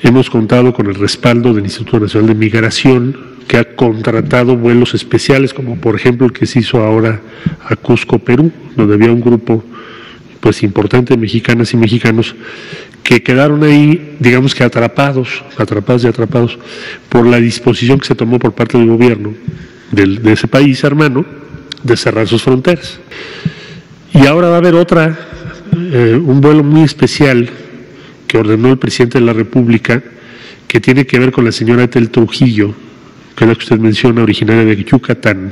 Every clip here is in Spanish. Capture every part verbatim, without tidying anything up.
Hemos contado con el respaldo del Instituto Nacional de Migración, que ha contratado vuelos especiales, como por ejemplo el que se hizo ahora a Cusco, Perú, donde había un grupo pues importante de mexicanas y mexicanos que quedaron ahí, digamos que atrapados, atrapados y atrapados por la disposición que se tomó por parte del gobierno del, de ese país hermano de cerrar sus fronteras. Y ahora va a haber otra, eh, un vuelo muy especial que ordenó el presidente de la República, que tiene que ver con la señora Ethel Trujillo, que es la que usted menciona, originaria de Yucatán,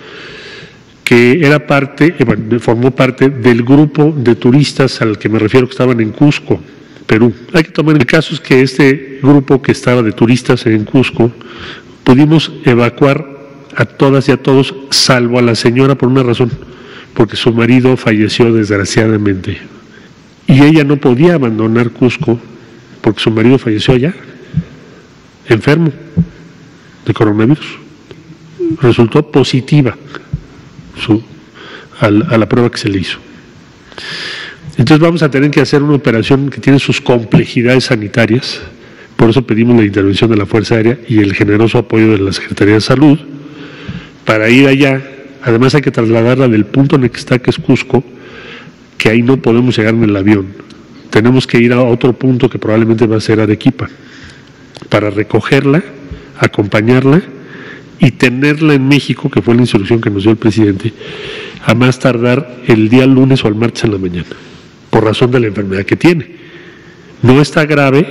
que era parte, eh, bueno, formó parte del grupo de turistas al que me refiero, que estaban en Cusco, Perú. Hay que tomar el caso es que este grupo que estaba de turistas en Cusco, pudimos evacuar a todas y a todos, salvo a la señora por una razón, porque su marido falleció desgraciadamente. Y ella no podía abandonar Cusco porque su marido falleció allá, enfermo de coronavirus. Resultó positiva su, a, la, a la prueba que se le hizo. Entonces vamos a tener que hacer una operación que tiene sus complejidades sanitarias, por eso pedimos la intervención de la Fuerza Aérea y el generoso apoyo de la Secretaría de Salud para ir allá. Además hay que trasladarla del punto en el que está, que es Cusco, que ahí no podemos llegar en el avión. Tenemos que ir a otro punto que probablemente va a ser Arequipa, para recogerla, acompañarla y tenerla en México, que fue la instrucción que nos dio el presidente, a más tardar el día lunes o el martes en la mañana, por razón de la enfermedad que tiene. No está grave,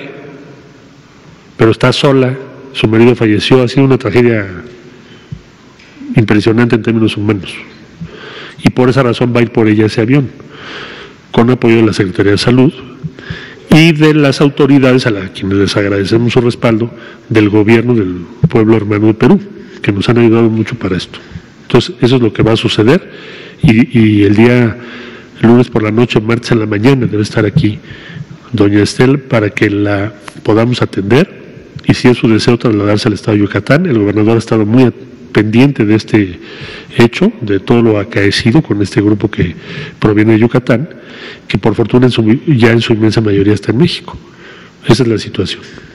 pero está sola, su marido falleció, ha sido una tragedia impresionante en términos humanos. Y por esa razón va a ir por ella ese avión, con apoyo de la Secretaría de Salud y de las autoridades a las quienes les agradecemos su respaldo, del gobierno del pueblo hermano de Perú, que nos han ayudado mucho para esto. Entonces, eso es lo que va a suceder y, y el día el lunes por la noche, martes en la mañana, debe estar aquí doña Estel para que la podamos atender y si es su deseo trasladarse al estado de Yucatán. El gobernador ha estado muy pendiente de este hecho, de todo lo acaecido con este grupo que proviene de Yucatán, que por fortuna en su, ya en su inmensa mayoría está en México. Esa es la situación.